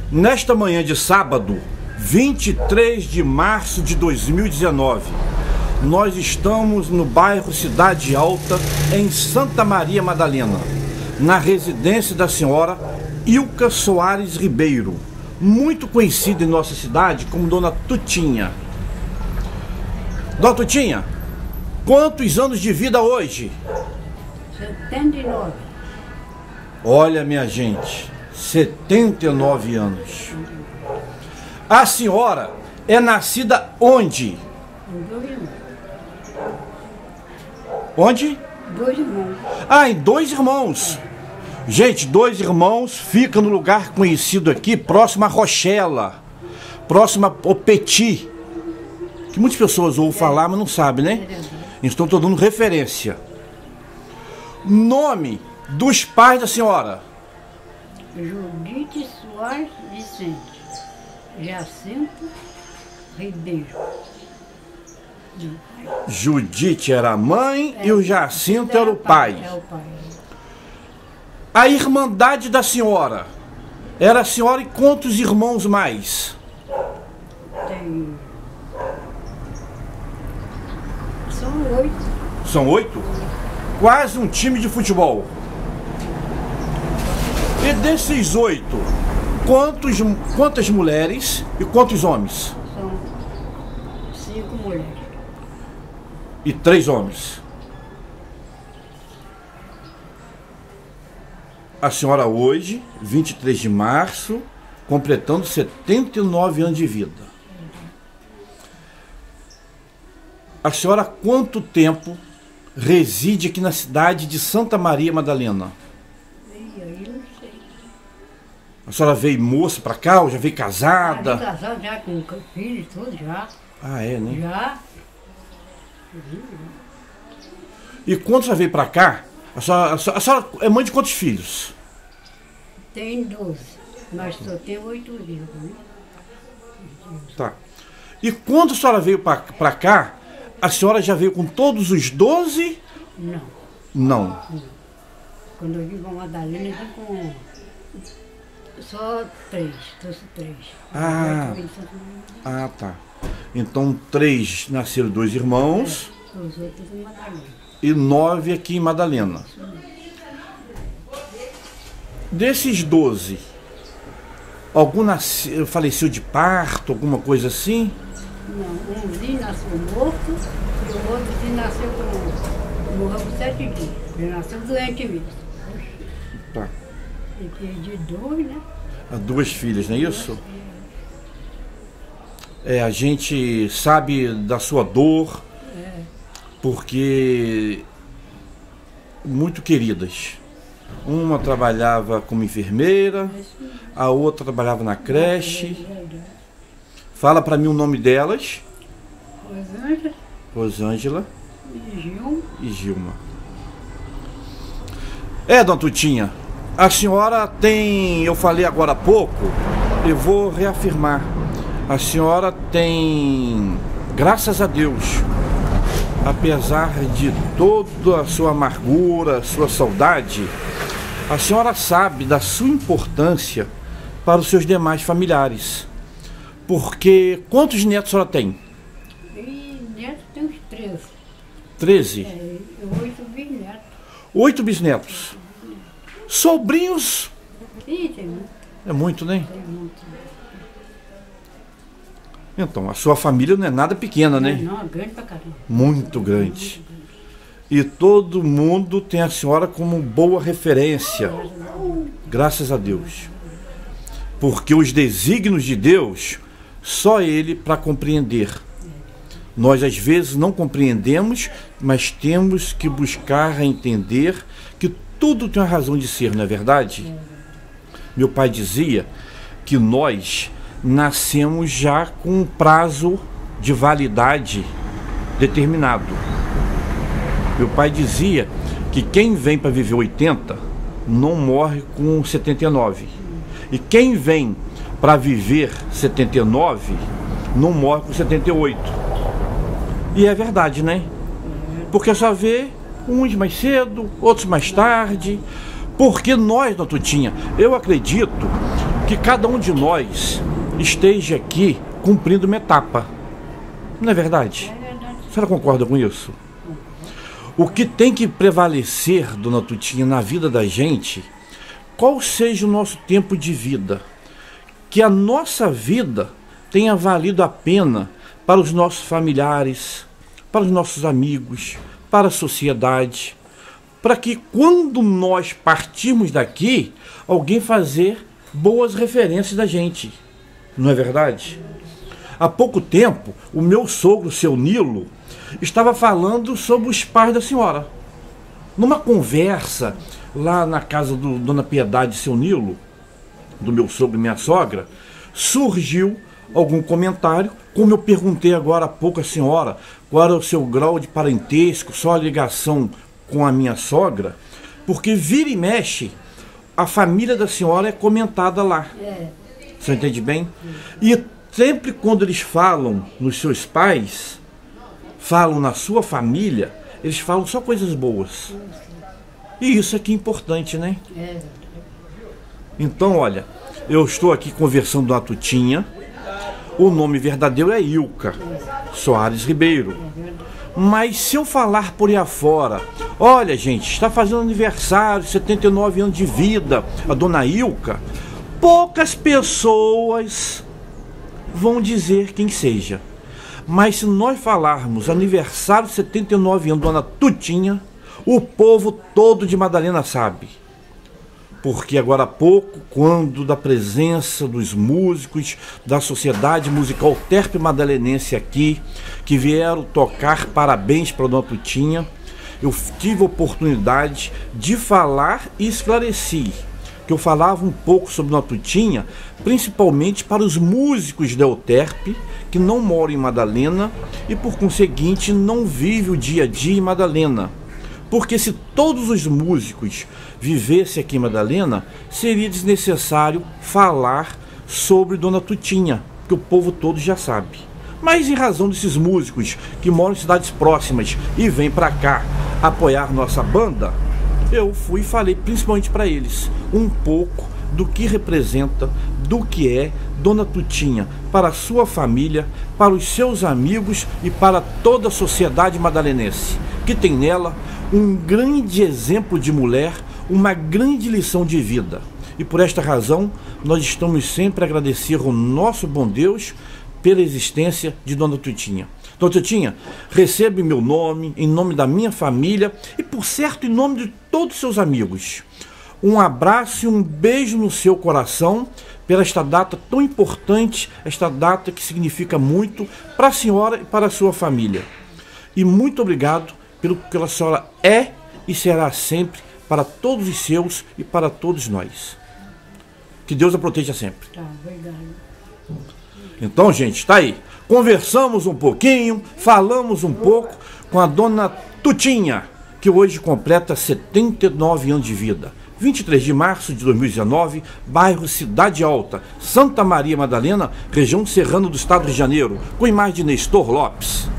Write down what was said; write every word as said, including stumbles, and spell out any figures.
Nesta manhã de sábado, vinte e três de março de dois mil e dezenove, nós estamos no bairro Cidade Alta, em Santa Maria Madalena, na residência da senhora Ilka Soares Ribeiro, muito conhecida em nossa cidade como Dona Tutinha. Dona Tutinha, quantos anos de vida hoje? setenta e nove. Olha, minha gente, setenta e nove anos. A senhora é nascida onde? Em dois irmãos. Onde? Dois irmãos. Ah, em Dois Irmãos. Gente, Dois Irmãos fica no lugar conhecido aqui, próximo a Rochela, próximo ao Petit, que muitas pessoas ouvem falar, mas não sabem, né? Então estou dando referência. Nome dos pais da senhora? Judite Soares Vicente. Jacinto Ribeiro. Judite era a mãe É, e o Jacinto era o pai. É o pai. A irmandade da senhora era a senhora e quantos irmãos mais? Tem. São oito. São oito? Quase um time de futebol. E desses oito, quantos, quantas mulheres e quantos homens? São cinco mulheres. E três homens. A senhora hoje, vinte e três de março, completando setenta e nove anos de vida. A senhora há quanto tempo reside aqui na cidade de Santa Maria Madalena? E aí não sei. A senhora veio moça pra cá ou já veio Ah, casada? de casado já com filho e tudo, já. Ah, é, né? Já. E quando você veio pra cá, a senhora, a senhora, a senhora é mãe de quantos filhos? Tem doze. Nós só temos oito vivos, né? Tá. E quando a senhora veio pra, pra cá, a senhora já veio com todos os doze? Não. Não. Quando eu vim para Madalena, eu vim com só três, trouxe três. Ah. Eu vim só com- Ah, tá. Então, três nasceram dois irmãos Os outros em Madalena. e nove aqui em Madalena. Desses doze, algum nasce, faleceu de parto, alguma coisa assim? Não, umzinho nasceu morto e o outro nasceu com. Morreu com sete dias. Ele nasceu doente mesmo. Tá. E perdi dois, né? Há duas filhas, não é isso? É, a gente sabe da sua dor, É. porque muito queridas. Uma trabalhava como enfermeira, a outra trabalhava na creche. Fala pra mim o nome delas. Rosângela Rosângela e Gil. e Gilma. É, Dona Tutinha, a senhora tem, eu falei agora há pouco, e vou reafirmar, a senhora tem, graças a Deus, apesar de toda a sua amargura, sua saudade, a senhora sabe da sua importância para os seus demais familiares. Porque quantos netos a senhora tem? E neto tem uns treze. Treze? É, e oito bisnetos. Oito bisnetos. Sobrinhos? Ih, tem muito, É muito, né? tem muito. Então, a sua família não é nada pequena, né? Não, é grande pra caramba. Muito grande. E todo mundo tem a senhora como boa referência. Graças a Deus. Porque os desígnios de Deus, só Ele para compreender. Nós às vezes não compreendemos, mas temos que buscar entender que tudo tem uma razão de ser, não é verdade? Meu pai dizia que nós nascemos já com um prazo de validade determinado. Meu pai dizia que quem vem para viver oitenta não morre com setenta e nove. E quem vem para viver setenta e nove não morre com setenta e oito. E é verdade, né? Porque só vê uns mais cedo, outros mais tarde. Porque nós, Dona Tutinha, eu acredito que cada um de nós esteja aqui cumprindo uma etapa. Não é verdade? A senhora concorda com isso? O que tem que prevalecer, dona Tutinha, na vida da gente, qual seja o nosso tempo de vida, que a nossa vida tenha valido a pena para os nossos familiares, para os nossos amigos, para a sociedade, para que quando nós partirmos daqui, alguém fazer boas referências da gente. Não é verdade? Há pouco tempo, o meu sogro, seu Nilo, estava falando sobre os pais da senhora. Numa conversa lá na casa do Dona Piedade, seu Nilo, do meu sogro e minha sogra, surgiu algum comentário, como eu perguntei agora há pouco à senhora, qual era o seu grau de parentesco, só a ligação com a minha sogra, porque vira e mexe, a família da senhora é comentada lá. É. Você entende bem? E sempre quando eles falam nos seus pais, falam na sua família, eles falam só coisas boas. E isso aqui é importante, né? É. Então, olha, eu estou aqui conversando com a Tutinha. O nome verdadeiro é Ilka Soares Ribeiro. Mas se eu falar por aí afora, olha gente, está fazendo aniversário, setenta e nove anos de vida, a dona Ilka, poucas pessoas vão dizer quem seja. Mas se nós falarmos aniversário setenta e nove anos, dona Tutinha, o povo todo de Madalena sabe. Porque agora há pouco, quando da presença dos músicos da Sociedade Musical Terpe Madalenense aqui, que vieram tocar parabéns para a dona Tutinha, eu tive a oportunidade de falar e esclareci, que eu falava um pouco sobre a dona Tutinha, principalmente para os músicos da Euterpe, que não moram em Madalena e, por conseguinte, não vivem o dia a dia em Madalena. Porque se todos os músicos vivessem aqui em Madalena, seria desnecessário falar sobre Dona Tutinha, que o povo todo já sabe. Mas em razão desses músicos que moram em cidades próximas e vêm para cá apoiar nossa banda, eu fui e falei principalmente para eles um pouco do que representa, do que é Dona Tutinha para a sua família, para os seus amigos e para toda a sociedade madalenense, que tem nela um grande exemplo de mulher, uma grande lição de vida. E por esta razão, nós estamos sempre a agradecer ao nosso bom Deus pela existência de Dona Tutinha. Dona Tutinha, recebe meu nome, em nome da minha família e, por certo, em nome de todos os seus amigos. Um abraço e um beijo no seu coração pela esta data tão importante, esta data que significa muito para a senhora e para a sua família. E muito obrigado pelo que a senhora é e será sempre para todos os seus e para todos nós. Que Deus a proteja sempre. Tá, obrigado. Então, gente, tá aí. Conversamos um pouquinho, falamos um pouco com a dona Tutinha, que hoje completa setenta e nove anos de vida. vinte e três de março de dois mil e dezenove, bairro Cidade Alta, Santa Maria Madalena, região serrana do estado de Janeiro, com imagem de Nestor Lopes.